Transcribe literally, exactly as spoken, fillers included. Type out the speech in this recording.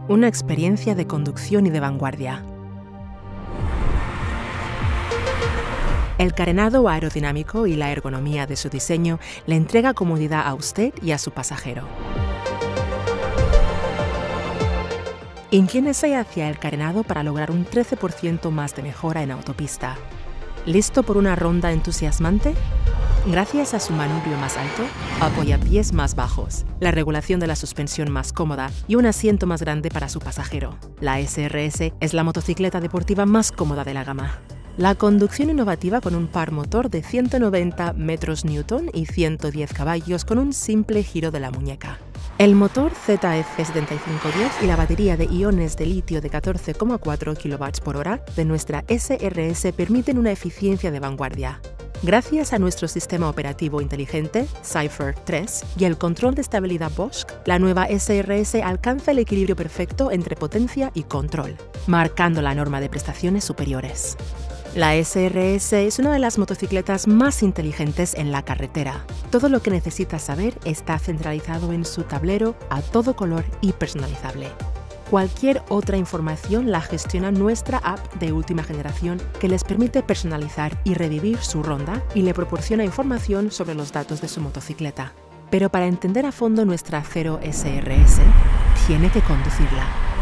Una experiencia de conducción y de vanguardia. El carenado aerodinámico y la ergonomía de su diseño le entrega comodidad a usted y a su pasajero. Inclínese hacia el carenado para lograr un trece por ciento más de mejora en autopista. ¿Listo por una ronda entusiasmante? Gracias a su manubrio más alto, apoyapiés más bajos, la regulación de la suspensión más cómoda y un asiento más grande para su pasajero, la S R S es la motocicleta deportiva más cómoda de la gama. La conducción innovativa con un par motor de ciento noventa metros newton y ciento diez caballos con un simple giro de la muñeca. El motor Z F setenta y cinco diez y la batería de iones de litio de catorce coma cuatro kilovatios por hora de nuestra S R S permiten una eficiencia de vanguardia. Gracias a nuestro sistema operativo inteligente, Cypher tres, y el control de estabilidad Bosch, la nueva S R S alcanza el equilibrio perfecto entre potencia y control, marcando la norma de prestaciones superiores. La S R S es una de las motocicletas más inteligentes en la carretera. Todo lo que necesitas saber está centralizado en su tablero a todo color y personalizable. Cualquier otra información la gestiona nuestra app de última generación que les permite personalizar y revivir su ronda y le proporciona información sobre los datos de su motocicleta. Pero para entender a fondo nuestra Zero S R S, tiene que conducirla.